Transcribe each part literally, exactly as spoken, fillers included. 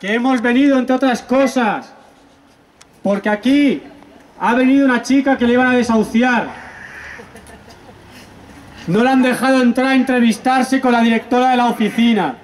que hemos venido, entre otras cosas, porque aquí ha venido una chica que le iban a desahuciar. No le han dejado entrar a entrevistarse con la directora de la oficina.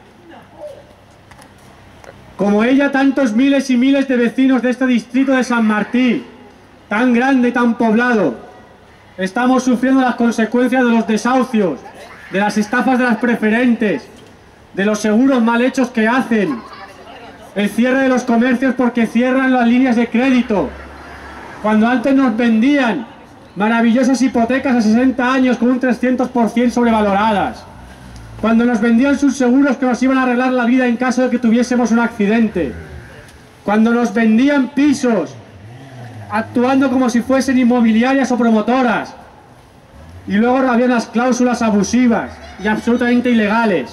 Como ella, tantos miles y miles de vecinos de este distrito de San Martí, tan grande y tan poblado, estamos sufriendo las consecuencias de los desahucios, de las estafas de las preferentes, de los seguros mal hechos que hacen, el cierre de los comercios porque cierran las líneas de crédito, cuando antes nos vendían maravillosas hipotecas a sesenta años con un trescientos por ciento sobrevaloradas, cuando nos vendían sus seguros que nos iban a arreglar la vida en caso de que tuviésemos un accidente, cuando nos vendían pisos actuando como si fuesen inmobiliarias o promotoras, y luego había unas cláusulas abusivas y absolutamente ilegales.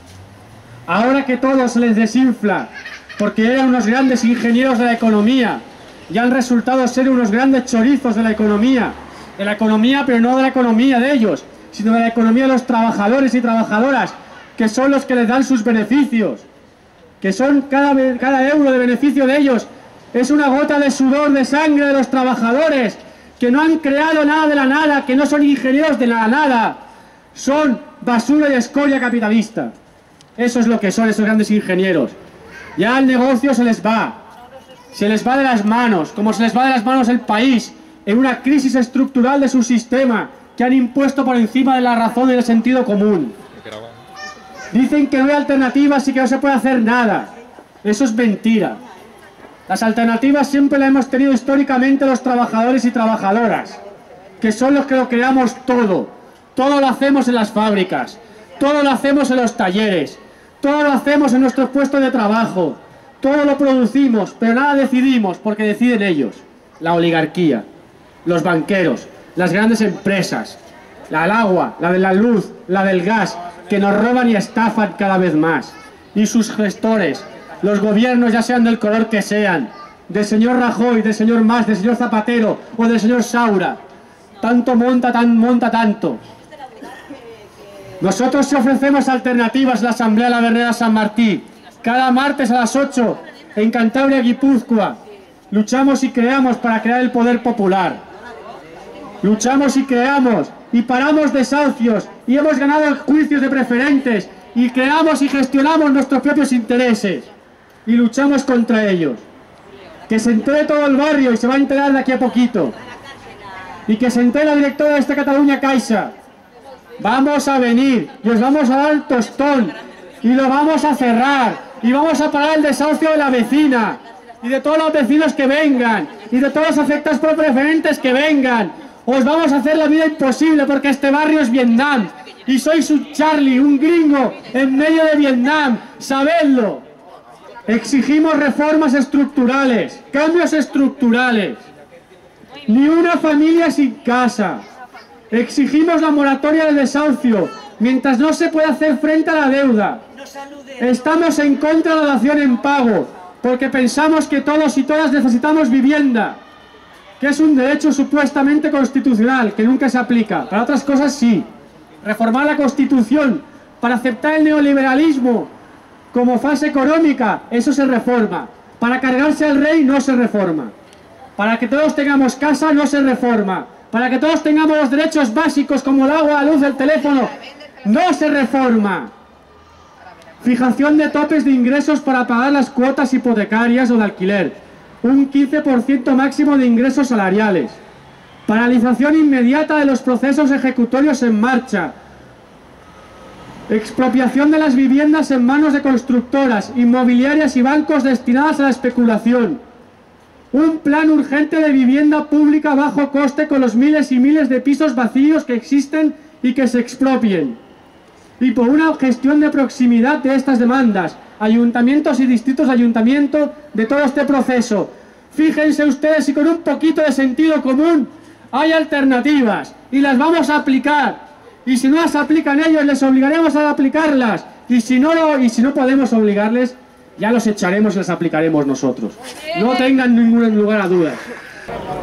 Ahora que todo se les desinfla porque eran unos grandes ingenieros de la economía y han resultado ser unos grandes chorizos de la economía, de la economía pero no de la economía de ellos, sino de la economía de los trabajadores y trabajadoras, que son los que les dan sus beneficios, que son cada, cada euro de beneficio de ellos es una gota de sudor, de sangre de los trabajadores, que no han creado nada de la nada, que no son ingenieros de la nada, son basura y escoria capitalista. Eso es lo que son esos grandes ingenieros. Ya el negocio se les va, se les va de las manos, como se les va de las manos el país, en una crisis estructural de su sistema, que han impuesto por encima de la razón y del sentido común. Dicen que no hay alternativas y que no se puede hacer nada. Eso es mentira. Las alternativas siempre las hemos tenido históricamente los trabajadores y trabajadoras, que son los que lo creamos todo. Todo lo hacemos en las fábricas, todo lo hacemos en los talleres, todo lo hacemos en nuestros puestos de trabajo, todo lo producimos, pero nada decidimos porque deciden ellos. La oligarquía, los banqueros, las grandes empresas, la del agua, la de la luz, la del gas, que nos roban y estafan cada vez más. Y sus gestores, los gobiernos, ya sean del color que sean, del señor Rajoy, del señor Mas, del señor Zapatero o del señor Saura, tanto monta, tan monta tanto. Nosotros sí ofrecemos alternativas en la Asamblea La Verneda San Martí, cada martes a las ocho, en Cantabria, Guipúzcoa. Luchamos y creamos para crear el poder popular. Luchamos y creamos y paramos desahucios y hemos ganado juicios de preferentes y creamos y gestionamos nuestros propios intereses y luchamos contra ellos. Que se entere todo el barrio y se va a enterar de aquí a poquito. Y que se entere la directora de esta Catalunya Caixa. Vamos a venir y os vamos a dar el tostón y lo vamos a cerrar y vamos a parar el desahucio de la vecina y de todos los vecinos que vengan y de todos los afectados por preferentes que vengan. Os vamos a hacer la vida imposible porque este barrio es Vietnam y sois un Charlie, un gringo en medio de Vietnam, sabedlo. Exigimos reformas estructurales, cambios estructurales, ni una familia sin casa. Exigimos la moratoria del desahucio, mientras no se puede hacer frente a la deuda. Estamos en contra de la dación en pago, porque pensamos que todos y todas necesitamos vivienda, que es un derecho supuestamente constitucional, que nunca se aplica. Para otras cosas sí. Reformar la Constitución para aceptar el neoliberalismo como fase económica, eso se reforma. Para cargarse al rey no se reforma. Para que todos tengamos casa no se reforma. Para que todos tengamos los derechos básicos como el agua, la luz, el teléfono, no se reforma. Fijación de topes de ingresos para pagar las cuotas hipotecarias o de alquiler. Un quince por ciento máximo de ingresos salariales. Paralización inmediata de los procesos ejecutorios en marcha. Expropiación de las viviendas en manos de constructoras, inmobiliarias y bancos destinadas a la especulación. Un plan urgente de vivienda pública a bajo coste con los miles y miles de pisos vacíos que existen y que se expropien. Y por una gestión de proximidad de estas demandas, ayuntamientos y distritos de ayuntamiento de todo este proceso. Fíjense ustedes si con un poquito de sentido común hay alternativas y las vamos a aplicar. Y si no las aplican ellos, les obligaremos a aplicarlas. Y si no, y si no podemos obligarles, ya los echaremos y las aplicaremos nosotros. No tengan ningún lugar a dudas.